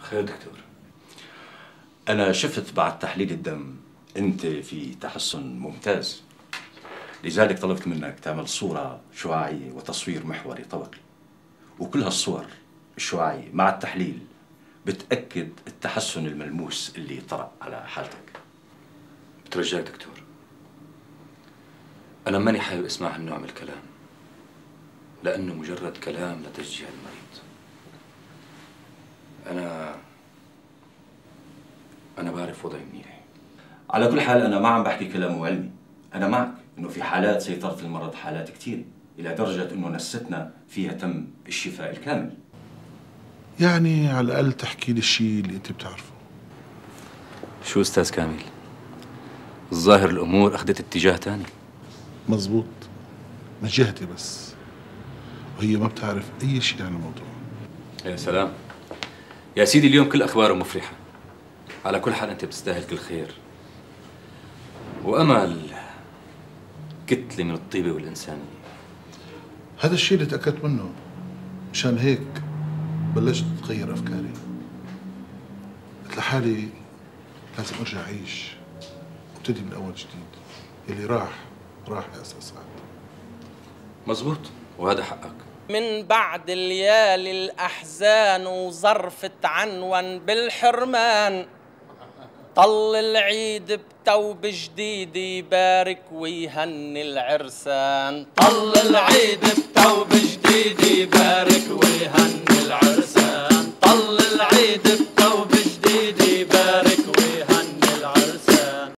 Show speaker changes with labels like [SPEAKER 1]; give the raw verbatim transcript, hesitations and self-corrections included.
[SPEAKER 1] خير دكتور.
[SPEAKER 2] أنا شفت بعد تحليل الدم أنت في تحسن ممتاز، لذلك طلبت منك تعمل صورة شعاعية وتصوير محوري طبقي، وكل هالصور الشعاعية مع التحليل بتأكد التحسن الملموس اللي طرأ على حالتك.
[SPEAKER 1] بترجاك دكتور، أنا ماني حابب أسمع هالنوع من الكلام، لأنه مجرد كلام لتشجيع المريض. أنا أنا بعرف وضعي منيح.
[SPEAKER 2] على كل حال أنا ما عم بحكي كلام علمي، أنا معك إنه في حالات سيطرة المرض حالات كثيرة إلى درجة إنه نستنا فيها تم الشفاء الكامل.
[SPEAKER 3] يعني على الأقل تحكي لي الشيء اللي أنت بتعرفه.
[SPEAKER 1] شو أستاذ كامل؟ الظاهر الأمور أخذت اتجاه تاني.
[SPEAKER 3] مزبوط، من جهتي بس، وهي ما بتعرف أي شيء عن الموضوع.
[SPEAKER 1] يا سلام يا سيدي، اليوم كل أخباره مفرحة. على كل حال أنت بتستاهل كل خير، وأمل كتلة من الطيبة والإنسانية.
[SPEAKER 3] هذا الشيء اللي تأكدت منه، مشان هيك بلشت تتغير أفكاري. قلت لحالي لازم أرجع أعيش وابتدي من أول جديد. اللي راح راح يا أستاذ سعد.
[SPEAKER 1] مزبوط، وهذا حقك.
[SPEAKER 4] من بعد ليالي الأحزان وظرفت عنون بالحرمان، طل العيد بتوب جديد يبارك ويهني العرسان. طل العيد بتوب جديد يبارك ويهني العرسان. طل العيد بتوب جديد